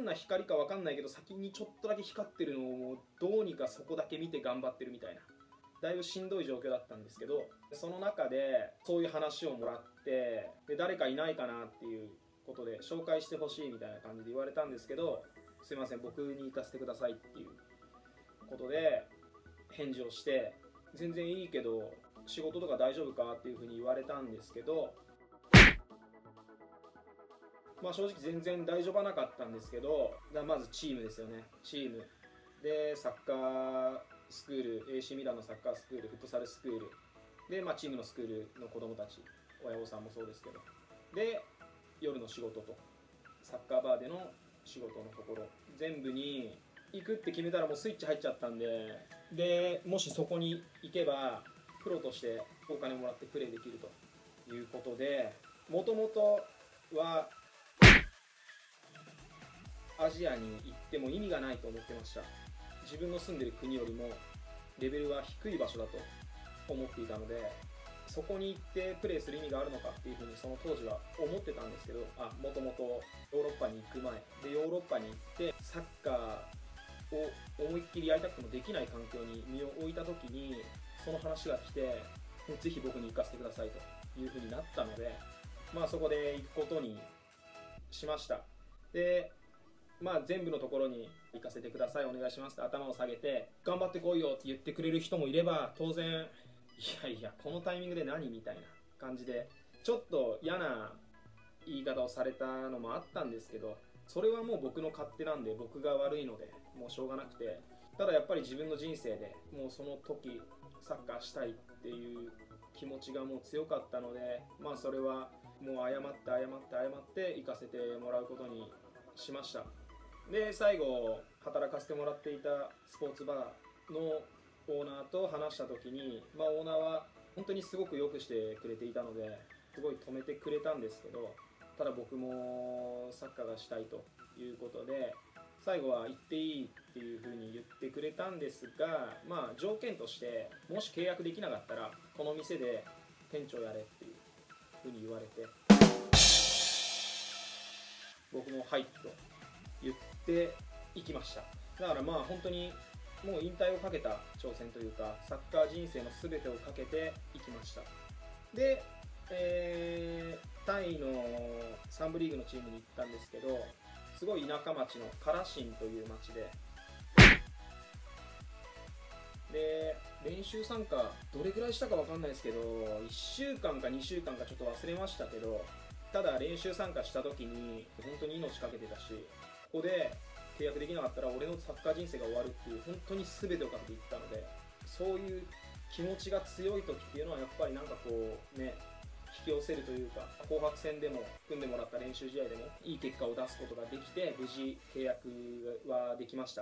な光か分かんないけど先にちょっとだけ光ってるのをどうにかそこだけ見て頑張ってるみたいな、だいぶしんどい状況だったんですけど、その中でそういう話をもらって、で誰かいないかなっていうことで紹介してほしいみたいな感じで言われたんですけど、すいません僕に行かせてくださいっていうことで返事をして、全然いいけど仕事とか大丈夫かっていうふうに言われたんですけど、まあ正直全然大丈夫はなかったんですけど、まずチームですよね。チームでサッカースクール、 AC ミランのサッカースクール、フットサルスクールで、チームのスクールの子どもたち、親御さんもそうですけど、で夜の仕事とサッカーバーでの仕事のところ全部に行くって決めたらもうスイッチ入っちゃったんで、もしそこに行けばプロとしてお金もらってプレーできるということで、もともとはアジアに行っても意味がないと思ってました。自分の住んでる国よりもレベルは低い場所だと思っていたので、そこに行ってプレーする意味があるのかっていうふうにその当時は思ってたんですけど、もともとヨーロッパに行く前で、ヨーロッパに行ってサッカーを思いっきりやりたくてもできない環境に身を置いた時にその話が来て、ぜひ僕に行かせてくださいというふうになったので、そこで行くことにしました。で全部のところに行かせてください、お願いしますって頭を下げて、頑張ってこいよって言ってくれる人もいれば、当然いやいやこのタイミングで何みたいな感じでちょっと嫌な言い方をされたのもあったんですけど、それはもう僕の勝手なんで僕が悪いのでもうしょうがなくて、ただやっぱり自分の人生でもうその時サッカーしたいっていう気持ちがもう強かったので、それはもう謝って行かせてもらうことにしました。で最後働かせてもらっていたスポーツバーのオーナーと話した時に、オーナーは本当にすごく良くしてくれていたのですごい止めてくれたんですけど、ただ僕もサッカーがしたいということで最後は行っていいっていう風に言ってくれたんですが、条件としてもし契約できなかったらこの店で店長やれっていう風に言われて、僕もはいと言っていきました。だから本当にもう引退をかけた挑戦というか、サッカー人生の全てをかけていきました。で、タイの3部リーグのチームに行ったんですけど、すごい田舎町のカラシンという町で、練習参加どれくらいしたか分かんないですけど、1週間か2週間かちょっと忘れましたけど、ただ練習参加した時に本当に命かけてたし、ここで契約できなかったら俺のサッカー人生が終わるっていう本当に全てをかけていったので、そういう気持ちが強い時っていうのはやっぱり引き寄せるというか、紅白戦でも組んでもらった練習試合でもいい結果を出すことができて、無事契約はできました。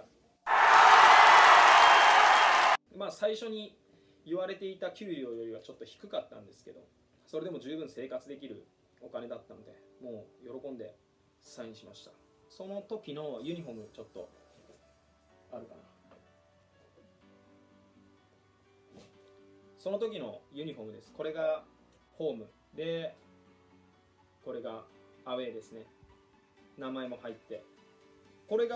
最初に言われていた給料よりはちょっと低かったんですけど、それでも十分生活できるお金だったので、もう喜んでサインしました。その時のユニフォームちょっとあるかな。その時のユニフォームです。これがホームで、これがアウェーですね。名前も入って、これ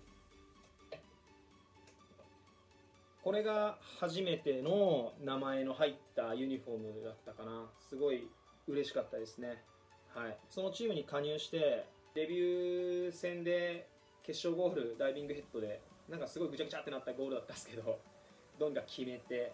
が初めての名前の入ったユニフォームだったかな。すごい嬉しかったですね。はい、そのチームに加入してデビュー戦で決勝ゴール、ダイビングヘッドですごいぐちゃぐちゃってなったゴールだったんですけど、どうにか決めて、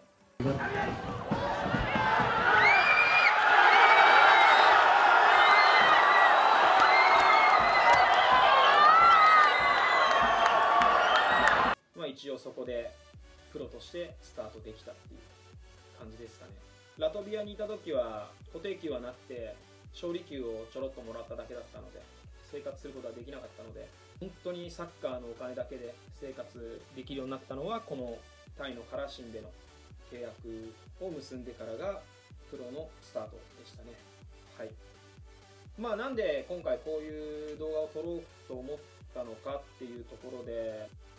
一応そこでプロとしてスタートできたっていう感じですかね。ラトビアにいた時は固定給はなくて勝利給をちょろっともらっただけだったので生活することはできなかったので、本当にサッカーのお金だけで生活できるようになったのはこのタイのカラシンでの契約を結んでからがプロのスタートでしたね。はい、なんで今回こういう動画を撮ろうと思ったのかっていうところで、